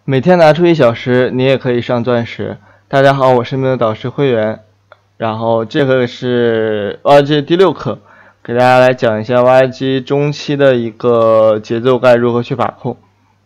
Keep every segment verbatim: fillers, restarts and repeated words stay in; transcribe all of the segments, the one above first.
每天拿出一小时，你也可以上钻石。大家好，我是你们的导师会员。然后这个是 Y G 第六课，给大家来讲一下 Y G 中期的一个节奏该如何去把控。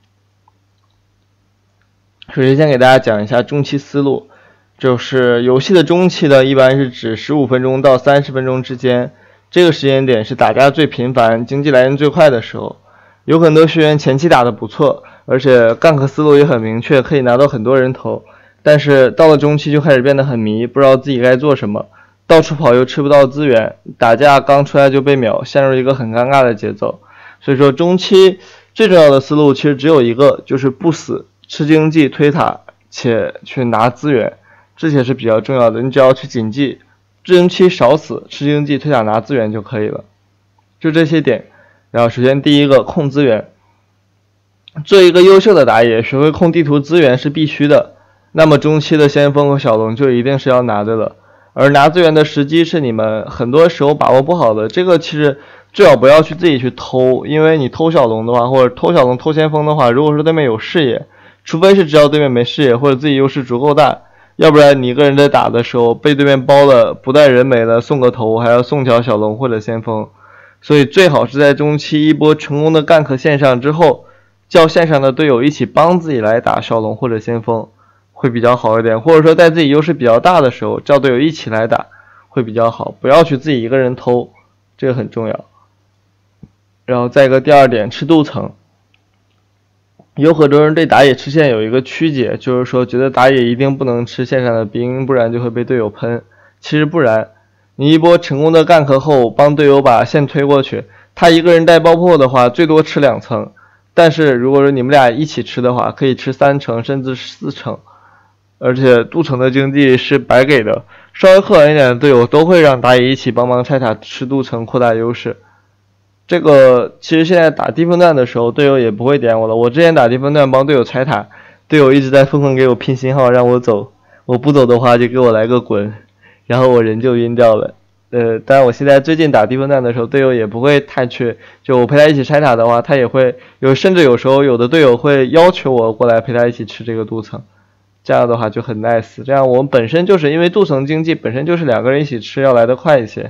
首先先给大家讲一下中期思路，就是游戏的中期呢，一般是指十五分钟到三十分钟之间，这个时间点是打架最频繁、经济来源最快的时候。有很多学员前期打得不错，而且gank思路也很明确，可以拿到很多人头，但是到了中期就开始变得很迷，不知道自己该做什么，到处跑又吃不到资源，打架刚出来就被秒，陷入一个很尴尬的节奏。所以说中期最重要的思路其实只有一个，就是不死，吃经济推塔且去拿资源，这些是比较重要的。你只要去谨记中期少死，吃经济推塔拿资源就可以了，就这些点。然后首先第一个控资源，做一个优秀的打野，学会控地图资源是必须的。那么中期的先锋和小龙就一定是要拿的了，而拿资源的时机是你们很多时候把握不好的。这个其实最好不要去自己去偷，因为你偷小龙的话，或者偷小龙偷先锋的话，如果说对面有视野，除非是知道对面没视野或者自己优势足够大，要不然你一个人在打的时候被对面包了，不带人没了，送个头还要送条小龙或者先锋。所以最好是在中期一波成功的gank线上之后，叫线上的队友一起帮自己来打小龙或者先锋会比较好一点，或者说在自己优势比较大的时候叫队友一起来打会比较好，不要去自己一个人偷，这个很重要。然后再一个第二点，吃镀层。有很多人对打野吃线有一个曲解，就是说觉得打野一定不能吃线上的兵，不然就会被队友喷。其实不然，你一波成功的gank后，帮队友把线推过去，他一个人带爆破的话，最多吃两层。但是如果说你们俩一起吃的话，可以吃三成甚至四成。而且镀层的经济是白给的，稍微克难一点的队友都会让打野一起帮忙拆塔吃镀层扩大优势。这个其实现在打低分段的时候，队友也不会点我了。我之前打低分段帮队友拆塔，队友一直在疯狂给我拼信号让我走，我不走的话就给我来个滚。然后我人就晕掉了，呃，当然我现在最近打低分段的时候，队友也不会太去，就我陪他一起拆塔的话，他也会有，甚至有时候有的队友会要求我过来陪他一起吃这个镀层，这样的话就很 nice。这样我们本身就是因为镀层经济本身就是两个人一起吃要来得快一些。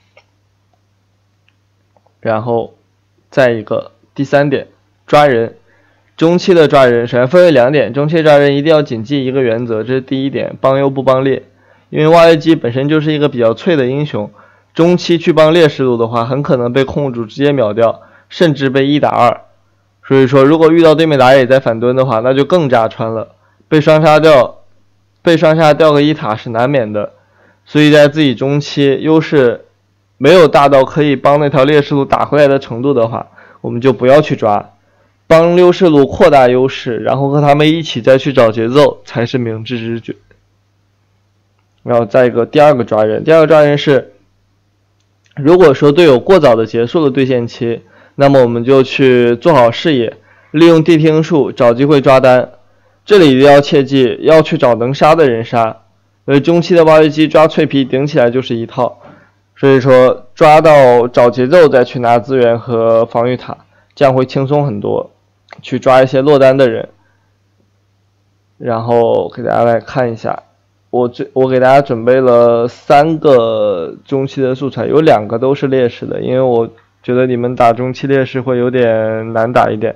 然后再一个第三点，抓人，中期的抓人首先分为两点，中期抓人一定要谨记一个原则，这是第一点，帮优不帮劣。因为 Y G 本身就是一个比较脆的英雄，中期去帮劣势路的话，很可能被控主直接秒掉，甚至被一打二。所以说，如果遇到对面打野在反蹲的话，那就更炸穿了，被双杀掉，被双杀掉个一塔是难免的。所以在自己中期优势没有大到可以帮那条劣势路打回来的程度的话，我们就不要去抓，帮优势路扩大优势，然后和他们一起再去找节奏，才是明智之举。然后再一个第二个抓人，第二个抓人是，如果说队友过早的结束了对线期，那么我们就去做好视野，利用地听术找机会抓单。这里一定要切记，要去找能杀的人杀，因为中期的Y G抓脆皮顶起来就是一套，所以说抓到找节奏再去拿资源和防御塔，这样会轻松很多，去抓一些落单的人。然后给大家来看一下。我这我给大家准备了三个中期的素材，有两个都是劣势的，因为我觉得你们打中期劣势会有点难打一点。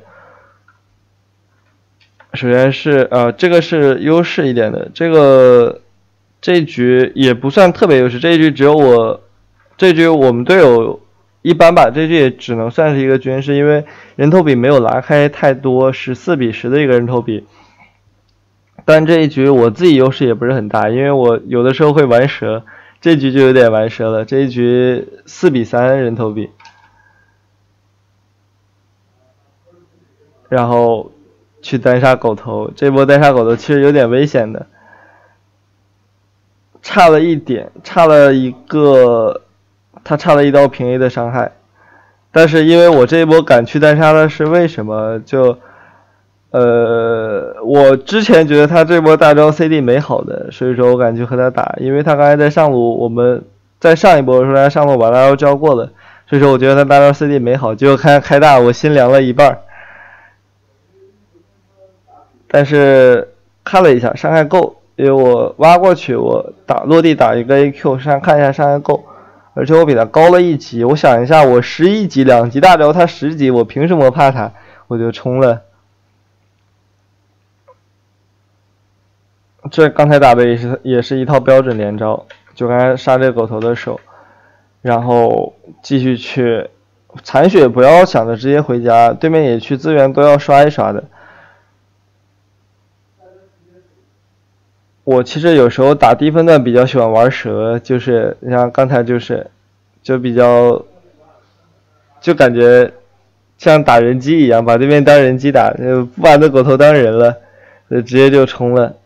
首先是呃，这个是优势一点的，这个这一局也不算特别优势，这一局只有我，这一局我们队友一般吧，这一局也只能算是一个均势，因为人头比没有拉开太多，十四比十的一个人头比。但这一局我自己优势也不是很大，因为我有的时候会玩蛇，这局就有点玩蛇了，这一局四比三人头比。然后去单杀狗头，这波单杀狗头其实有点危险的，差了一点，差了一个，他差了一刀平 A 的伤害，但是因为我这一波敢去单杀的是为什么？就呃，我之前觉得他这波大招 C D 没好的，所以说我敢去和他打，因为他刚才在上路，我们在上一波的时候他上路把大招交过了，所以说我觉得他大招 C D 没好，结果看开大我心凉了一半。 但是看了一下伤害够，因为我挖过去，我打落地打一个 A Q， 上看一下伤害够，而且我比他高了一级。我想一下，我十一级两级大招，他十级，我凭什么怕他？我就冲了。这刚才打的也是也是一套标准连招，就刚才杀这个狗头的手，然后继续去残血，不要想着直接回家，对面野区资源都要刷一刷的。我其实有时候打低分段比较喜欢玩蛇，就是像刚才就是就比较就感觉像打人机一样，把对面当人机打，就不把那狗头当人了，就直接就冲了。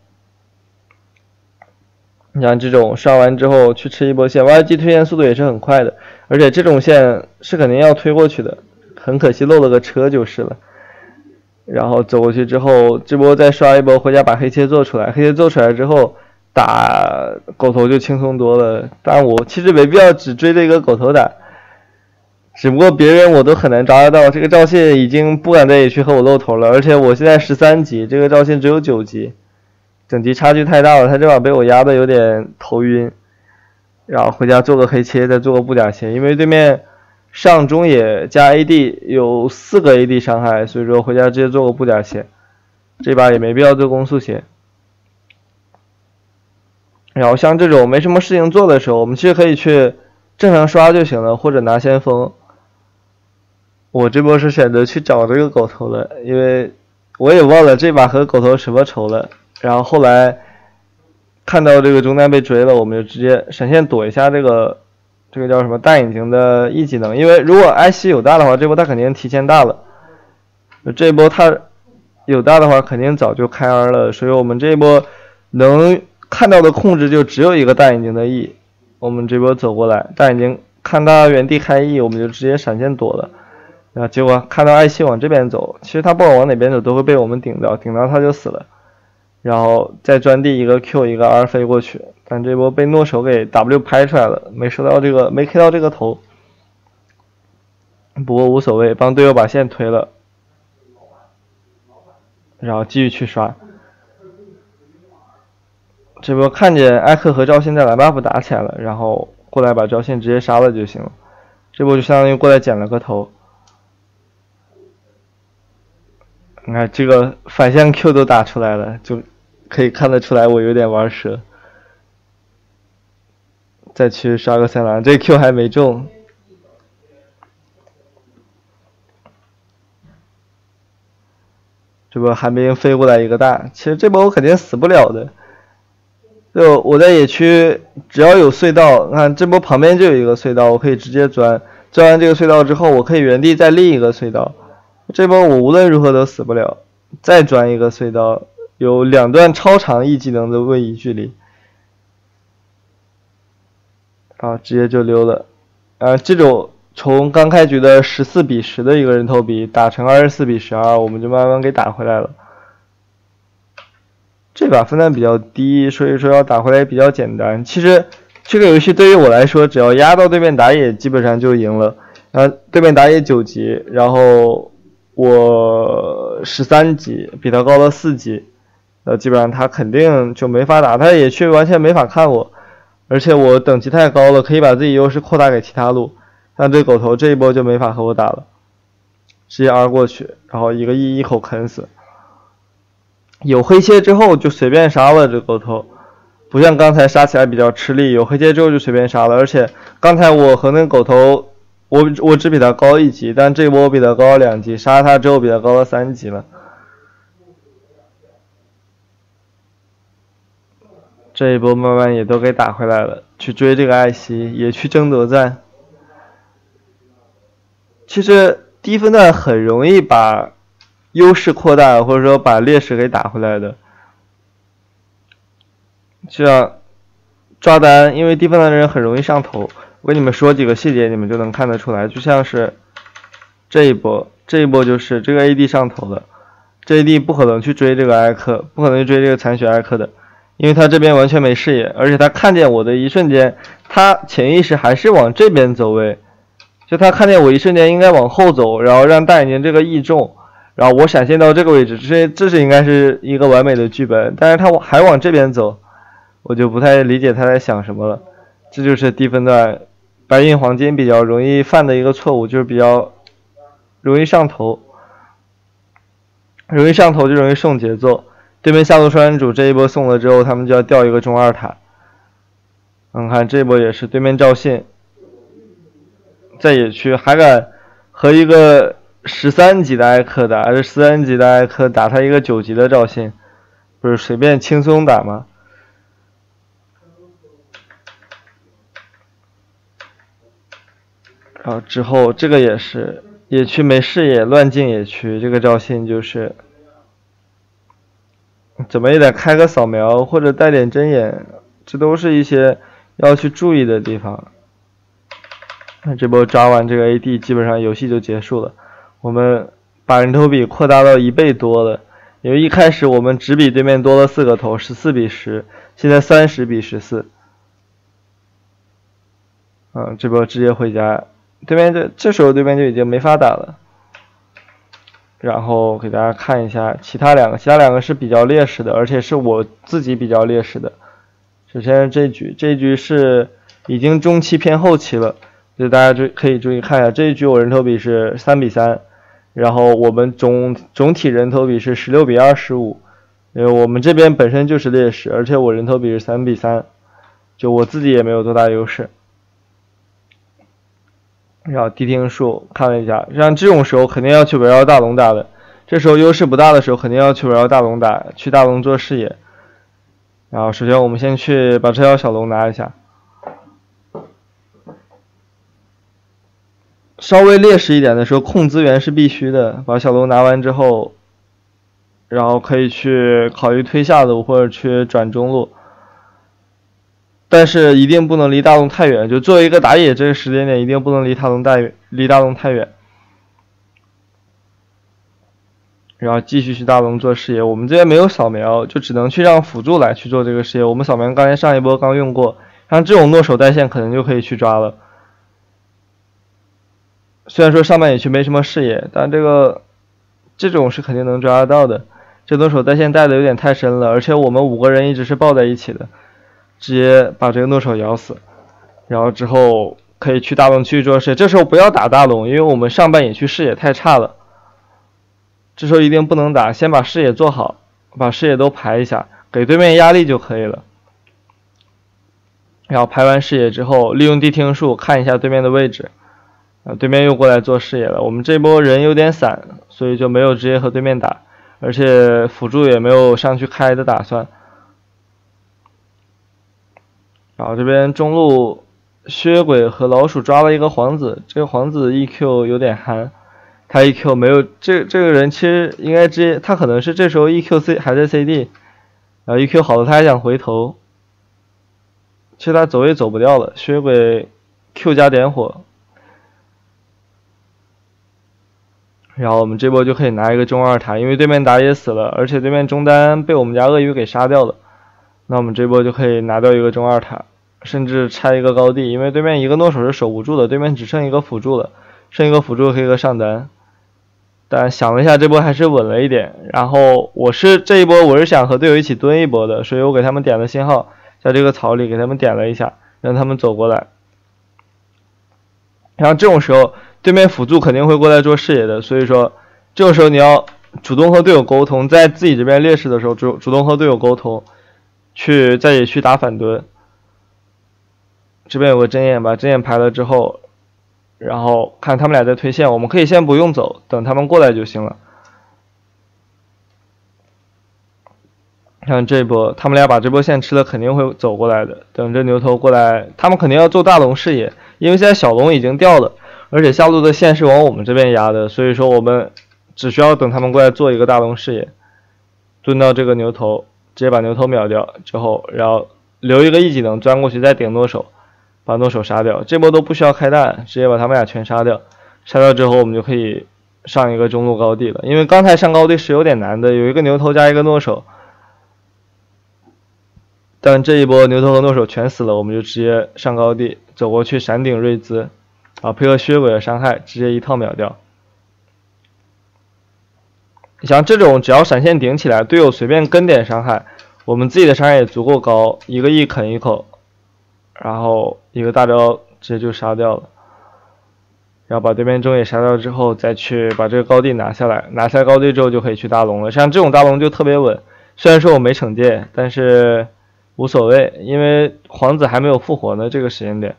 像这种刷完之后去吃一波线 ，Y G 推线速度也是很快的，而且这种线是肯定要推过去的，很可惜漏了个车就是了。然后走过去之后，这波再刷一波，回家把黑切做出来，黑切做出来之后打狗头就轻松多了。但我其实没必要只追这个狗头打，只不过别人我都很难抓得到。这个赵信已经不敢再野区和我露头了，而且我现在十三级，这个赵信只有九级。等级差距太大了，他这把被我压的有点头晕，然后回家做个黑切，再做个布甲鞋，因为对面上中野加 A D 有四个 A D 伤害，所以说回家直接做个布甲鞋，这把也没必要做攻速鞋。然后像这种没什么事情做的时候，我们其实可以去正常刷就行了，或者拿先锋。我这波是选择去找这个狗头的，因为我也忘了这把和狗头什么仇了。然后后来看到这个中单被追了，我们就直接闪现躲一下这个这个叫什么大引擎的 E 技能，因为如果艾希有大的话，这波他肯定提前大了。这一波他有大的话，肯定早就开 R 了，所以我们这一波能看到的控制就只有一个大引擎的 E。我们这波走过来，大引擎看他原地开 E， 我们就直接闪现躲了。然后结果看到艾希往这边走，其实他不管往哪边走都会被我们顶到，顶到他就死了。然后再钻地一个 Q 一个 R 飞过去，但这波被诺手给 W 拍出来了，没收到这个，没 K 到这个头。不过无所谓，帮队友把线推了，然后继续去刷。这波看见艾克和赵信在蓝 buff 打起来了，然后过来把赵信直接杀了就行了。这波就相当于过来捡了个头。你看这个反向 Q 都打出来了，就可以看得出来我有点玩蛇。再去刷个三蓝，这 Q 还没中。这波寒冰飞过来一个大，其实这波我肯定死不了的。就我在野区，只要有隧道，看这波旁边就有一个隧道，我可以直接钻。钻完这个隧道之后，我可以原地再立一个隧道。这波我无论如何都死不了，再钻一个隧道，有两段超长 E 技能的位移距离，啊，直接就溜了。啊，这种从刚开局的十四比十的一个人头比打成二十四比十二，我们就慢慢给打回来了。这把分段比较低，所以说要打回来比较简单。其实这个游戏对于我来说，只要压到对面打野，基本上就赢了。啊，对面打野九级，然后我十三级，比他高了四级，呃，基本上他肯定就没法打，他也去完全没法看我，而且我等级太高了，可以把自己优势扩大给其他路，但这狗头这一波就没法和我打了，直接 R 过去，然后一个 E 一口啃死，有黑切之后就随便杀了这狗头，不像刚才杀起来比较吃力，有黑切之后就随便杀了，而且刚才我和那个狗头。我我只比他高一级，但这波我比他高了两级，杀他之后比他高了三级了。这一波慢慢也都给打回来了，去追这个艾希，也去争夺战。其实低分段很容易把优势扩大，或者说把劣势给打回来的。像抓单，因为低分段的人很容易上头。我跟你们说几个细节，你们就能看得出来。就像是这一波，这一波就是这个 A D 上头了，这 A D 不可能去追这个艾克，不可能去追这个残血艾克的，因为他这边完全没视野，而且他看见我的一瞬间，他潜意识还是往这边走位，就他看见我一瞬间应该往后走，然后让大眼睛这个 E 中， 然后我闪现到这个位置，这这是应该是一个完美的剧本，但是他还往这边走，我就不太理解他在想什么了。这就是低分段白银黄金比较容易犯的一个错误，就是比较容易上头，容易上头就容易送节奏。对面下路双人主这一波送了之后，他们就要掉一个中二塔。嗯，看这波也是对面赵信在野区还敢和一个十三级的艾克打，这十三级的艾克打他一个九级的赵信，不是随便轻松打吗？然后之后这个也是野区没视野乱进野区，这个赵信就是怎么也得开个扫描或者带点针眼，这都是一些要去注意的地方。那这波抓完这个 A D， 基本上游戏就结束了。我们把人头比扩大到一倍多了，因为一开始我们只比对面多了四个头，十四比十，现在三十比十四。嗯，这波直接回家，对面这这时候对面就已经没法打了。然后给大家看一下其他两个，其他两个是比较劣势的，而且是我自己比较劣势的。首先是这局，这局是已经中期偏后期了。所以大家注可以注意看一下，这一局我人头比是三比三，然后我们总总体人头比是十六比二十五，因为我们这边本身就是劣势，而且我人头比是三比三，就我自己也没有多大优势。然后地听数看了一下，像这种时候肯定要去围绕大龙打的，这时候优势不大的时候肯定要去围绕大龙打，去大龙做视野。然后首先我们先去把这条小龙拿一下。稍微劣势一点的时候，控资源是必须的。把小龙拿完之后，然后可以去考虑推下路或者去转中路，但是一定不能离大龙太远。就作为一个打野，这个时间点一定不能离大龙太远，离大龙太远。然后继续去大龙做视野。我们这边没有扫描，就只能去让辅助来去做这个视野。我们扫描刚才上一波刚用过，像这种诺手带线可能就可以去抓了。虽然说上半野区没什么视野，但这个这种是肯定能抓得到的。这诺手带线带的有点太深了，而且我们五个人一直是抱在一起的，直接把这个诺手咬死。然后之后可以去大龙区做视野，这时候不要打大龙，因为我们上半野区视野太差了。这时候一定不能打，先把视野做好，把视野都排一下，给对面压力就可以了。然后排完视野之后，利用地听数看一下对面的位置。啊，对面又过来做视野了。我们这波人有点散，所以就没有直接和对面打，而且辅助也没有上去开的打算。然后这边中路血鬼和老鼠抓了一个皇子，这个皇子 E Q 有点憨，他 E Q 没有这这个人其实应该直接，他可能是这时候 E Q C 还在 C D， 然后 E Q 好了他还想回头，其实他走也走不掉了，血鬼 Q 加点火。然后我们这波就可以拿一个中二塔，因为对面打野死了，而且对面中单被我们家鳄鱼给杀掉了，那我们这波就可以拿掉一个中二塔，甚至拆一个高地，因为对面一个诺手是守不住的，对面只剩一个辅助了，剩一个辅助可以个上单。但想了一下，这波还是稳了一点。然后我是这一波我是想和队友一起蹲一波的，所以我给他们点了信号，在这个草里给他们点了一下，让他们走过来。然后这种时候对面辅助肯定会过来做视野的，所以说这个时候你要主动和队友沟通，在自己这边劣势的时候主主动和队友沟通，去在野区打反蹲。这边有个针眼，把针眼排了之后，然后看他们俩在推线，我们可以先不用走，等他们过来就行了。像这波他们俩把这波线吃了，肯定会走过来的，等着牛头过来，他们肯定要做大龙视野，因为现在小龙已经掉了，而且下路的线是往我们这边压的，所以说我们只需要等他们过来做一个大龙视野，蹲到这个牛头，直接把牛头秒掉之后，然后留一个 E 技能钻过去再顶诺手，把诺手杀掉，这波都不需要开弹，直接把他们俩全杀掉，杀掉之后我们就可以上一个中路高地了，因为刚才上高地是有点难的，有一个牛头加一个诺手，但这一波牛头和诺手全死了，我们就直接上高地走过去闪顶瑞兹，啊配合血鬼的伤害直接一套秒掉。 像这种只要闪现顶起来，队友随便跟点伤害，我们自己的伤害也足够高，一个 E 啃一口，然后一个大招直接就杀掉了。然后把对面中野杀掉之后，再去把这个高地拿下来，拿下高地之后就可以去大龙了。像这种大龙就特别稳，虽然说我没惩戒，但是无所谓，因为皇子还没有复活呢，这个时间点。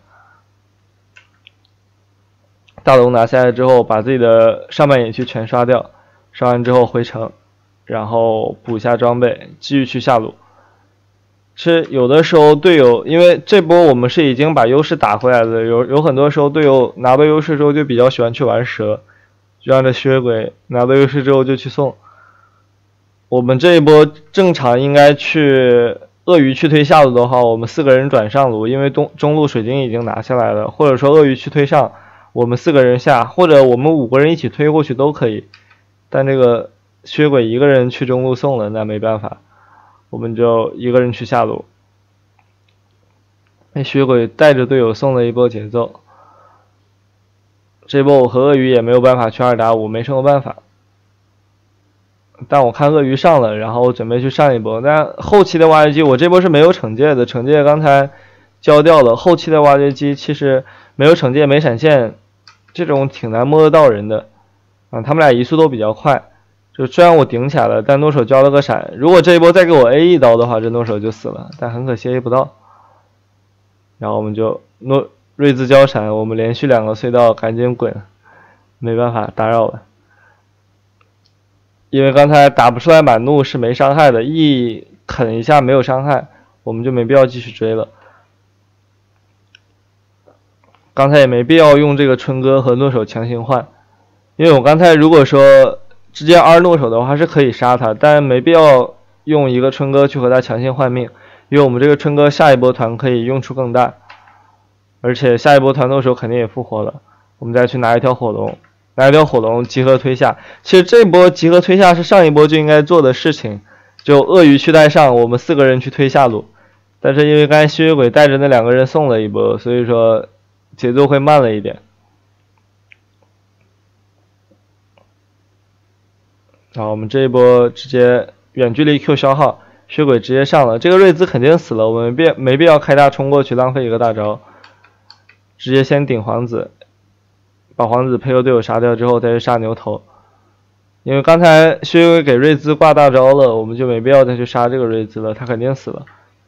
大龙拿下来之后，把自己的上半野区全刷掉，刷完之后回城，然后补一下装备，继续去下路。是有的时候队友，因为这波我们是已经把优势打回来了，有有很多时候队友拿到优势之后就比较喜欢去玩蛇，就让这吸血鬼拿到优势之后就去送。我们这一波正常应该去鳄鱼去推下路的话，我们四个人转上路，因为东中路水晶已经拿下来了，或者说鳄鱼去推上，我们四个人下，或者我们五个人一起推过去都可以。但这个吸血鬼一个人去中路送了，那没办法。我们就一个人去下路，那吸血鬼带着队友送了一波节奏。这波我和鳄鱼也没有办法去二打五，没什么办法。但我看鳄鱼上了，然后准备去上一波。但后期的挖掘机我这波是没有惩戒的，惩戒刚才交掉了。后期的挖掘机其实没有惩戒没闪现，这种挺难摸得到人的。啊，他们俩移速都比较快。就虽然我顶起来了，但诺手交了个闪。如果这一波再给我 A 一刀的话，这诺手就死了。但很可惜 A 不到。然后我们就诺瑞兹交闪，我们连续两个隧道赶紧滚，没办法打扰了。因为刚才打不出来满怒是没伤害的，一啃一下没有伤害，我们就没必要继续追了。刚才也没必要用这个春哥和诺手强行换，因为我刚才如果说直接 R 诺手的话是可以杀他，但没必要用一个春哥去和他强行换命，因为我们这个春哥下一波团可以用处更大，而且下一波团诺手肯定也复活了，我们再去拿一条火龙，拿一条火龙集合推下。其实这波集合推下是上一波就应该做的事情，就鳄鱼去带上，我们四个人去推下路，但是因为刚才吸血鬼带着那两个人送了一波，所以说节奏会慢了一点。然后我们这一波直接远距离 Q 消耗，血鬼直接上了，这个瑞兹肯定死了，我们必没必要开大冲过去浪费一个大招，直接先顶皇子，把皇子配合队友杀掉之后再去杀牛头，因为刚才血鬼给瑞兹挂大招了，我们就没必要再去杀这个瑞兹了，他肯定死了。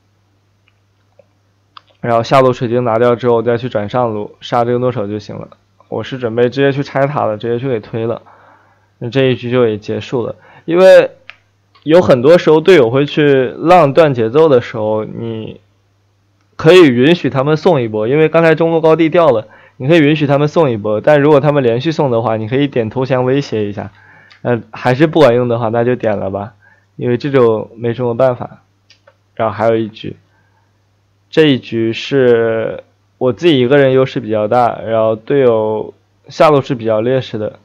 然后下路水晶拿掉之后再去转上路杀这个诺手就行了，我是准备直接去拆塔了，直接去给推了。那这一局就也结束了，因为有很多时候队友会去浪断节奏的时候，你可以允许他们送一波，因为刚才中路高地掉了，你可以允许他们送一波，但如果他们连续送的话，你可以点投降威胁一下，呃，还是不管用的话，那就点了吧，因为这种没什么办法。然后还有一局，这一局是我自己一个人优势比较大，然后队友下路是比较劣势的。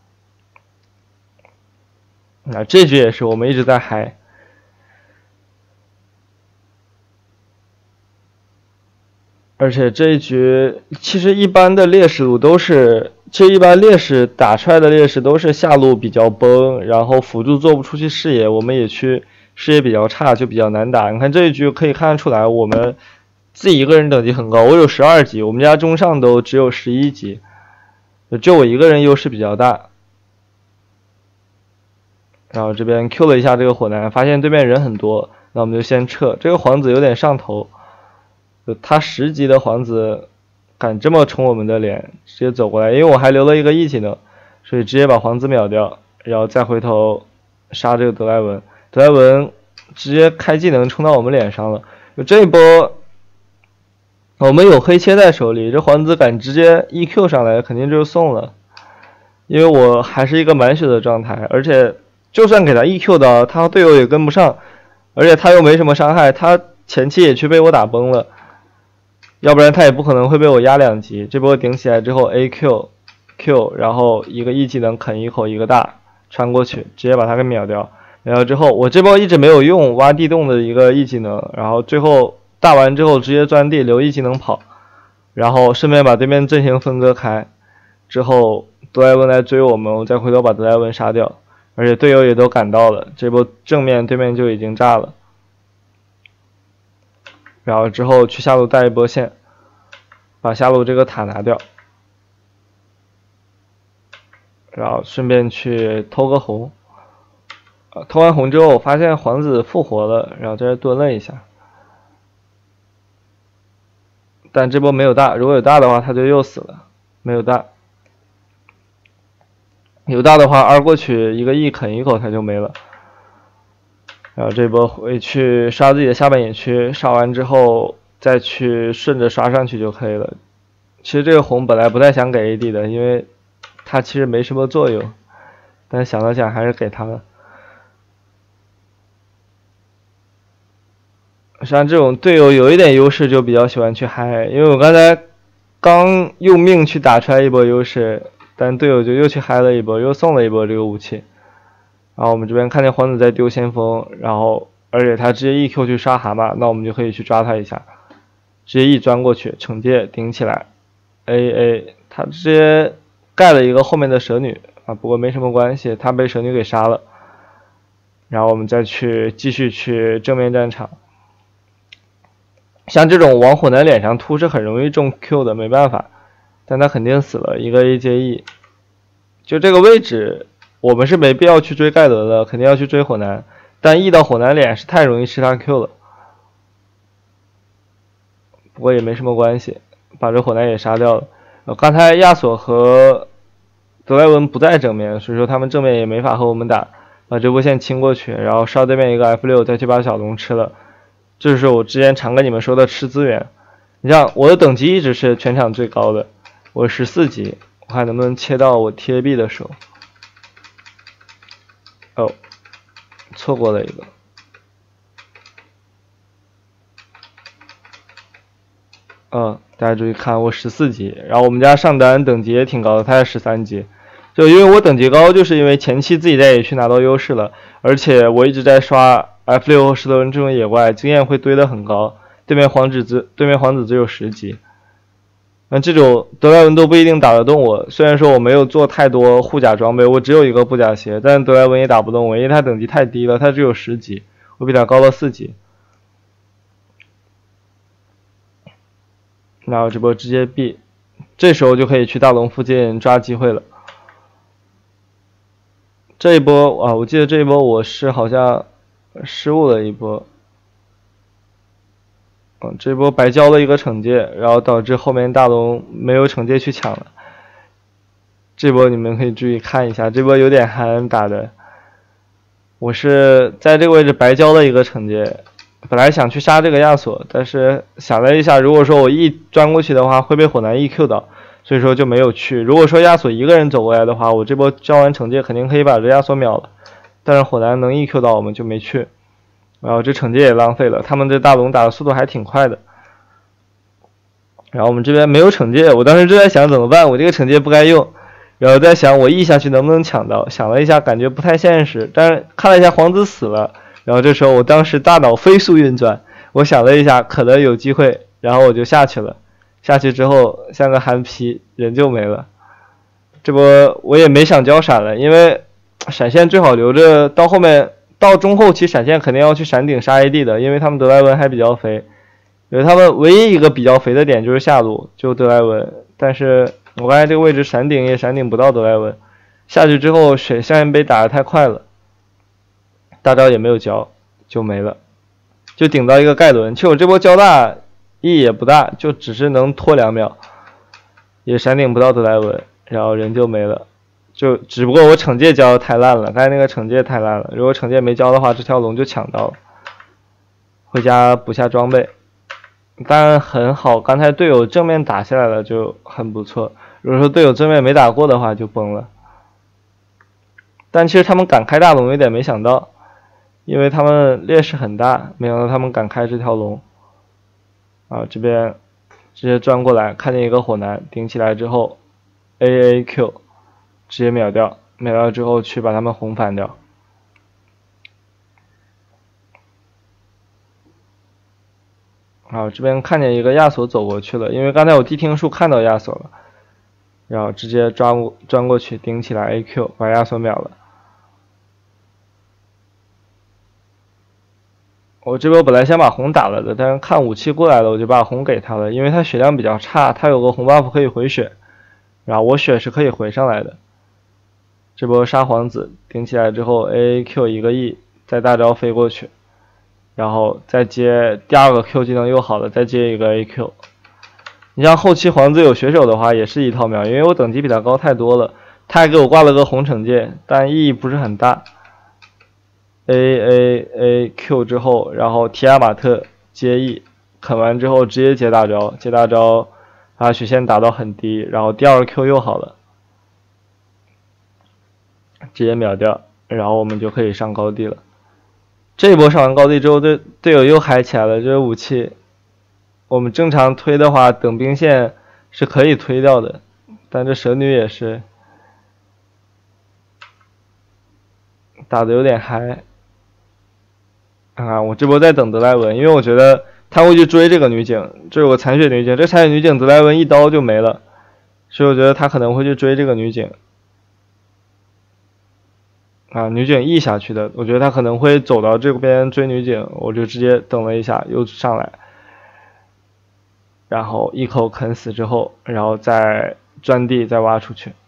那这局也是我们一直在嗨，而且这一局其实一般的劣势路都是，其实一般劣势打出来的劣势都是下路比较崩，然后辅助做不出去视野，我们也去视野比较差，就比较难打。你看这一局可以看得出来，我们自己一个人等级很高，我有十二级，我们家中上都只有十一级，就我一个人优势比较大。然后这边 Q 了一下这个火男，发现对面人很多，那我们就先撤。这个皇子有点上头，他十级的皇子敢这么冲我们的脸，直接走过来，因为我还留了一个 E 技能，所以直接把皇子秒掉，然后再回头杀这个德莱文。德莱文直接开技能冲到我们脸上了，就这一波我们有黑切在手里，这皇子敢直接 E Q 上来，肯定就送了，因为我还是一个满血的状态，而且就算给他 E Q 到，他队友也跟不上，而且他又没什么伤害，他前期也去被我打崩了，要不然他也不可能会被我压两级。这波顶起来之后 A Q Q， 然后一个 E 技能啃一口一个大穿过去，直接把他给秒掉。秒掉之后，我这波一直没有用挖地洞的一个 E 技能，然后最后大完之后直接钻地留 E 技能跑，然后顺便把对面阵型分割开，之后德莱文来追我们，我再回头把德莱文杀掉。 而且队友也都赶到了，这波正面对面就已经炸了。然后之后去下路带一波线，把下路这个塔拿掉，然后顺便去偷个红。啊，偷完红之后发现皇子复活了，然后在这蹲了一下。但这波没有大，如果有大的话他就又死了，没有大。有大的话 R 过去一个 E 啃一口他就没了。然后这波回去刷自己的下半野区，刷完之后再去顺着刷上去就可以了。其实这个红本来不太想给 A D 的，因为它其实没什么作用，但想了想还是给他了。像这种队友有一点优势就比较喜欢去嗨，因为我刚才刚用命去打出来一波优势，但队友就又去嗨了一波，又送了一波这个武器。然后我们这边看见皇子在丢先锋，然后而且他直接 E Q 去杀蛤蟆，那我们就可以去抓他一下，直接一钻过去，惩戒顶起来 ，A A， 他直接盖了一个后面的蛇女啊，不过没什么关系，他被蛇女给杀了。然后我们再去继续去正面战场。像这种往火男脸上突是很容易中 Q 的，没办法，但他肯定死了，一个 A 接 E， 就这个位置我们是没必要去追盖伦了，肯定要去追火男，但 E 到火男脸是太容易吃他 Q 了，不过也没什么关系，把这火男也杀掉了。呃、刚才亚索和德莱文不在正面，所以说他们正面也没法和我们打，把这波线清过去，然后烧对面一个 F 六， 再去把小龙吃了。这就是我之前常跟你们说的吃资源。你像我的等级一直是全场最高的，我十四级，我看能不能切到我贴壁的时候。哦，错过了一个。嗯，大家注意看，我十四级，然后我们家上单等级也挺高的，他是十三级。就因为我等级高，就是因为前期自己在野区拿到优势了，而且我一直在刷 F 六 和石头人这种野怪，经验会堆得很高。对面皇子只对面皇子只有十级，那这种德莱文都不一定打得动我。虽然说我没有做太多护甲装备，我只有一个布甲鞋，但德莱文也打不动我，因为他等级太低了，他只有十级，我比他高了四级。那我这波直接避，这时候就可以去大龙附近抓机会了。这一波啊，我记得这一波我是好像失误了一波，嗯，这波白交了一个惩戒，然后导致后面大龙没有惩戒去抢了。这波你们可以注意看一下，这波有点憨打的。我是在这个位置白交了一个惩戒，本来想去杀这个亚索，但是想了一下，如果说我一钻过去的话会被火男 E Q 到，所以说就没有去。如果说亚索一个人走过来的话，我这波交完惩戒肯定可以把这亚索秒了，但是火男能 E Q 到我们就没去，然后这惩戒也浪费了，他们这大龙打的速度还挺快的。然后我们这边没有惩戒，我当时就在想怎么办，我这个惩戒不该用，然后在想我 E 下去能不能抢到，想了一下感觉不太现实，但是看了一下皇子死了，然后这时候我当时大脑飞速运转，我想了一下可能有机会，然后我就下去了，下去之后像个憨批，人就没了。这波我也没想交闪了，因为闪现最好留着到后面，到中后期闪现肯定要去闪顶杀 A D 的，因为他们德莱文还比较肥，因为他们唯一一个比较肥的点就是下路，就德莱文，但是我刚才这个位置闪顶也闪顶不到德莱文，下去之后水下面被打得太快了，大招也没有交就没了，就顶到一个盖伦。其实我这波交大意义也不大，就只是能拖两秒，也闪顶不到德莱文，然后人就没了。就只不过我惩戒交的太烂了，刚才那个惩戒太烂了，如果惩戒没交的话，这条龙就抢到了。回家补下装备，当然很好，刚才队友正面打下来了就很不错，如果说队友正面没打过的话就崩了。但其实他们敢开大龙有点没想到，因为他们劣势很大，没想到他们敢开这条龙。啊，这边直接钻过来，看见一个火男顶起来之后 A A Q 直接秒掉，秒掉之后去把他们红反掉。好，这边看见一个亚索走过去了，因为刚才我地听术看到亚索了，然后直接抓钻过去顶起来 A Q 把亚索秒了。 我这波本来想把红打了的，但是看武器过来了，我就把红给他了，因为他血量比较差，他有个红 buff 可以回血，然后我血是可以回上来的。这波杀皇子顶起来之后 ，A A Q 一个 E， 再大招飞过去，然后再接第二个 Q 技能又好了，再接一个 A Q。你像后期皇子有血手的话，也是一套秒，因为我等级比他高太多了。他还给我挂了个红惩戒，但意义不是很大。A A A Q 之后，然后提亚马特接 E， 啃完之后直接接大招，接大招把血线打到很低，然后第二个 Q 又好了，直接秒掉，然后我们就可以上高地了。这一波上完高地之后，队队友又嗨起来了，这个武器。我们正常推的话，等兵线是可以推掉的，但这蛇女也是打的有点嗨。啊，我这波在等德莱文，因为我觉得他会去追这个女警，这有个残血女警，这残血女警德莱文一刀就没了，所以我觉得他可能会去追这个女警。啊，女警 E 下去的，我觉得他可能会走到这边追女警，我就直接等了一下，又上来。然后一口啃死之后，然后再钻地再挖出去。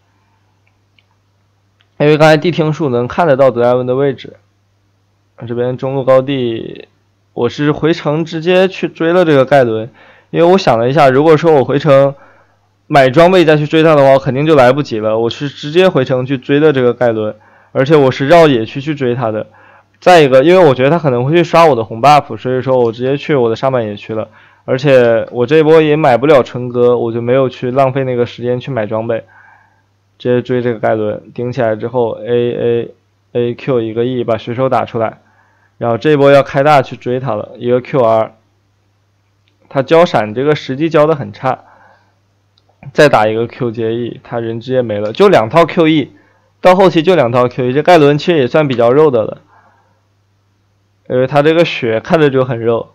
因为刚才地听数能看得到德莱文的位置，这边中路高地，我是回城直接去追了这个盖伦，因为我想了一下，如果说我回城买装备再去追他的话，肯定就来不及了。我是直接回城去追的这个盖伦，而且我是绕野区去追他的。再一个，因为我觉得他可能会去刷我的红 buff， 所以说我直接去我的上半野区了。而且我这一波也买不了春哥，我就没有去浪费那个时间去买装备，直接追这个盖伦，顶起来之后 A A A Q 一个 E 把血手打出来，然后这一波要开大去追他了，一个 Q R， 他交闪这个时机交的很差，再打一个 Q 接 E， 他人直接没了，就两套 Q E， 到后期就两套 Q E， 这盖伦其实也算比较肉的了，因为他这个血看着就很肉。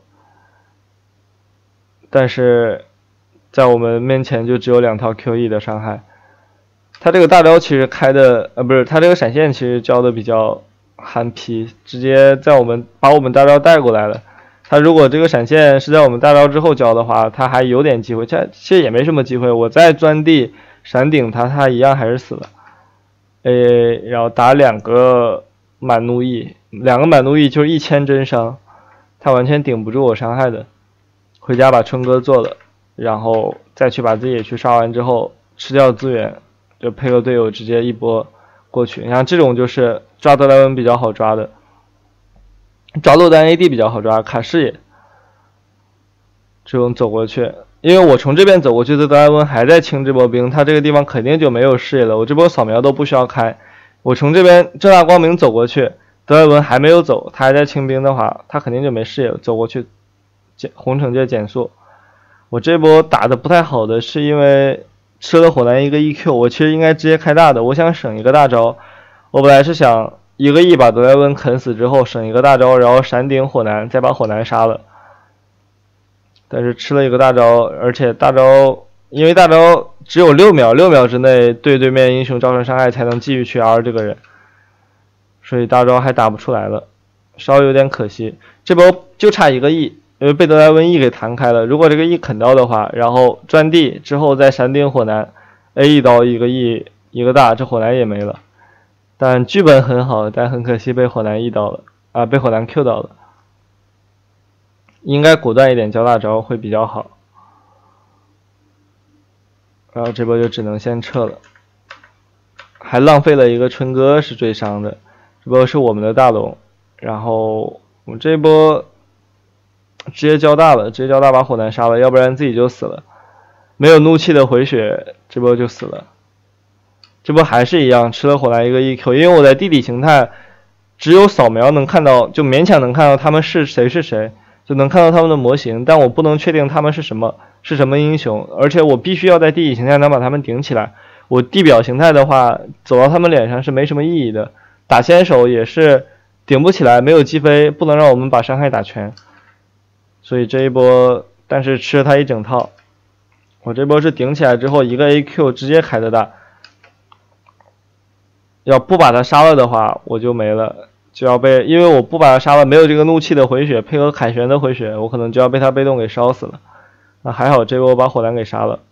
但是在我们面前就只有两套 Q E 的伤害，他这个大招其实开的呃不是，他这个闪现其实交的比较憨批，直接在我们把我们大招带过来了。他如果这个闪现是在我们大招之后交的话，他还有点机会，这其实也没什么机会。我再钻地闪顶他，他一样还是死了。诶，然后打两个满怒 E， 两个满怒 E 就是一千真伤，他完全顶不住我伤害的。回家把春哥做了，然后再去把自己野区刷完之后吃掉资源，就配合队友直接一波过去。你看这种就是抓德莱文比较好抓的，抓落单 A D 比较好抓，卡视野这种走过去，因为我从这边走过去的德莱文还在清这波兵，他这个地方肯定就没有视野了，我这波扫描都不需要开，我从这边正大光明走过去，德莱文还没有走，他还在清兵的话，他肯定就没视野了，走过去红惩戒减速。我这波打的不太好的是因为吃了火蓝一个 E Q， 我其实应该直接开大的，我想省一个大招，我本来是想一个 E 把德莱文啃死之后省一个大招，然后闪顶火蓝再把火蓝杀了，但是吃了一个大招，而且大招因为大招只有六秒，六秒之内对对面英雄造成伤害才能继续去 R 这个人，所以大招还打不出来了，稍微有点可惜。这波就差一个 E， 因为被德莱文 E 给弹开了，如果这个 E 啃到的话，然后钻地之后再闪顶火蓝 A 一刀一个 E 一个大，这火蓝也没了。但剧本很好，但很可惜被火蓝 E 到了啊，被火蓝 Q 到了。应该果断一点交大招会比较好。然后这波就只能先撤了，还浪费了一个春哥是最伤的，这波是我们的大龙，然后我们这波直接交大了，直接交大把火蓝杀了，要不然自己就死了。没有怒气的回血，这波就死了。这波还是一样，吃了火蓝一个 E Q， 因为我在地理形态只有扫描能看到，就勉强能看到他们是谁是谁，就能看到他们的模型，但我不能确定他们是什么是什么英雄，而且我必须要在地理形态能把他们顶起来。我地表形态的话，走到他们脸上是没什么意义的，打先手也是顶不起来，没有击飞，不能让我们把伤害打全。所以这一波，但是吃了他一整套。我这波是顶起来之后，一个 A Q 直接开的大，要不把他杀了的话，我就没了。 就要被，因为我不把他杀了，没有这个怒气的回血，配合凯旋的回血，我可能就要被他被动给烧死了。啊，还好这波我把火蓝给杀了。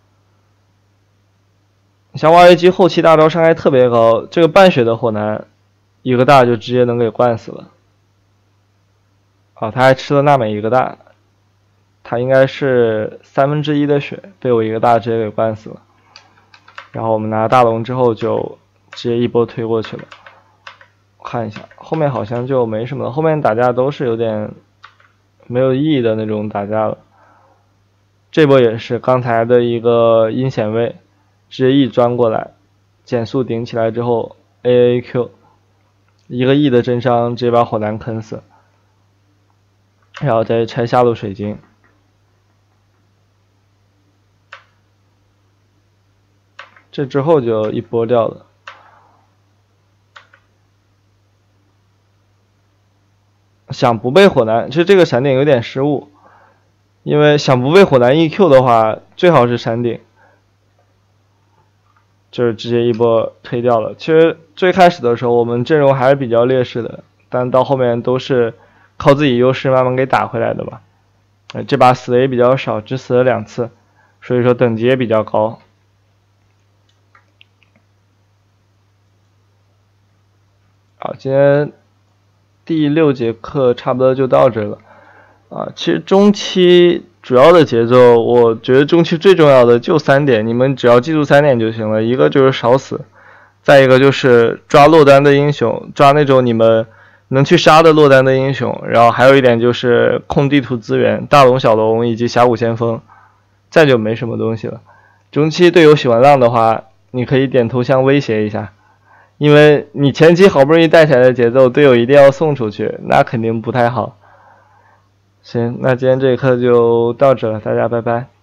像挖掘机后期大招伤害特别高，这个半血的火蓝一个大就直接能给灌死了。啊，他还吃了娜美一个大，他应该是三分之一的血被我一个大直接给灌死了。然后我们拿大龙之后就直接一波推过去了。看一下后面好像就没什么了，后面打架都是有点没有意义的那种打架了。这波也是刚才的一个阴险位，直接 E 钻过来，减速顶起来之后 A A Q， 一个 E 的真伤直接把火蓝坑死，然后再拆下路水晶。这之后就一波掉了。想不被火蓝，其实这个闪顶有点失误，因为想不被火蓝 E Q 的话，最好是闪顶，就是直接一波推掉了。其实最开始的时候我们阵容还是比较劣势的，但到后面都是靠自己优势慢慢给打回来的吧。这把死的也比较少，只死了两次，所以说等级也比较高。好，今天第六节课差不多就到这了。啊，其实中期主要的节奏，我觉得中期最重要的就三点，你们只要记住三点就行了。一个就是少死，再一个就是抓落单的英雄，抓那种你们能去杀的落单的英雄，然后还有一点就是控地图资源，大龙、小龙以及峡谷先锋，再就没什么东西了。中期队友喜欢浪的话，你可以点头像威胁一下。因为你前期好不容易带起来的节奏，队友一定要送出去，那肯定不太好。行，那今天这一课就到这了，大家拜拜。